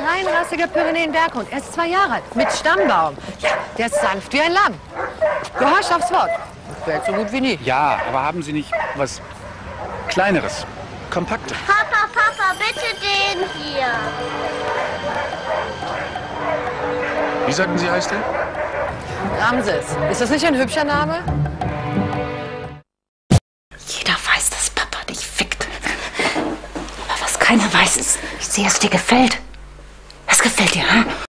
reinrassiger Pyrenäen-Berghund. Er ist 2 Jahre alt, mit Stammbaum. Ja, der ist sanft wie ein Lamm. Gehorcht aufs Wort. Quält so gut wie nie. Ja, aber haben Sie nicht was Kleineres, Kompaktes? Papa, Papa, bitte den hier. Wie sagten Sie, heißt der? Ramses. Ist das nicht ein hübscher Name? Jeder weiß, dass Papa dich fickt. Aber was keiner weiß, ist, ich sehe, es dir gefällt. Es gefällt dir, hm?